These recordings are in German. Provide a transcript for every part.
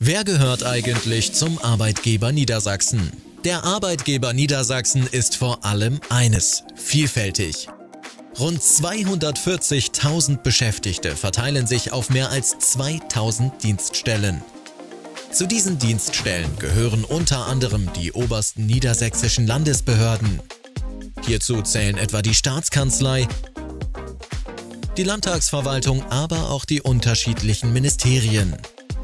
Wer gehört eigentlich zum Arbeitgeber Niedersachsen? Der Arbeitgeber Niedersachsen ist vor allem eines: vielfältig. Rund 240.000 Beschäftigte verteilen sich auf mehr als 2.000 Dienststellen. Zu diesen Dienststellen gehören unter anderem die obersten niedersächsischen Landesbehörden. Hierzu zählen etwa die Staatskanzlei, die Landtagsverwaltung, aber auch die unterschiedlichen Ministerien.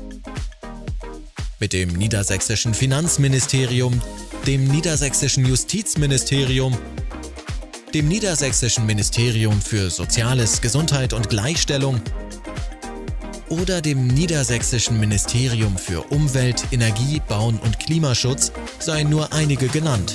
Mit dem niedersächsischen Finanzministerium, dem niedersächsischen Justizministerium, dem niedersächsischen Ministerium für Soziales, Gesundheit und Gleichstellung oder dem niedersächsischen Ministerium für Umwelt, Energie, Bauen und Klimaschutz seien nur einige genannt.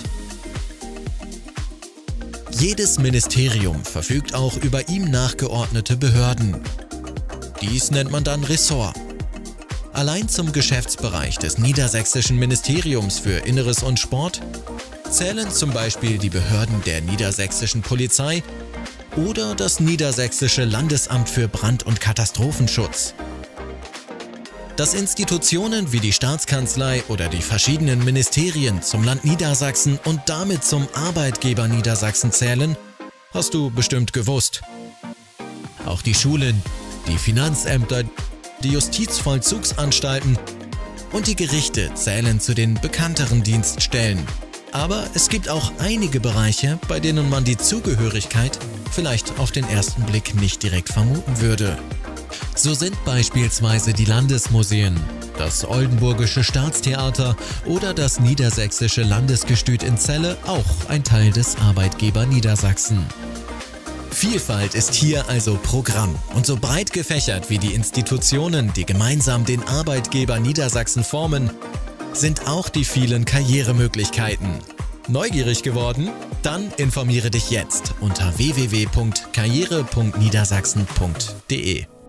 Jedes Ministerium verfügt auch über ihm nachgeordnete Behörden. Dies nennt man dann Ressort. Allein zum Geschäftsbereich des niedersächsischen Ministeriums für Inneres und Sport zählen zum Beispiel die Behörden der niedersächsischen Polizei oder das niedersächsische Landesamt für Brand- und Katastrophenschutz. Dass Institutionen wie die Staatskanzlei oder die verschiedenen Ministerien zum Land Niedersachsen und damit zum Arbeitgeber Niedersachsen zählen, hast du bestimmt gewusst. Auch die Schulen, die Finanzämter, die Justizvollzugsanstalten und die Gerichte zählen zu den bekannteren Dienststellen. Aber es gibt auch einige Bereiche, bei denen man die Zugehörigkeit vielleicht auf den ersten Blick nicht direkt vermuten würde. So sind beispielsweise die Landesmuseen, das Oldenburgische Staatstheater oder das Niedersächsische Landesgestüt in Celle auch ein Teil des Arbeitgeber Niedersachsen. Vielfalt ist hier also Programm, und so breit gefächert wie die Institutionen, die gemeinsam den Arbeitgeber Niedersachsen formen, sind auch die vielen Karrieremöglichkeiten. Neugierig geworden? Dann informiere dich jetzt unter www.karriere.niedersachsen.de.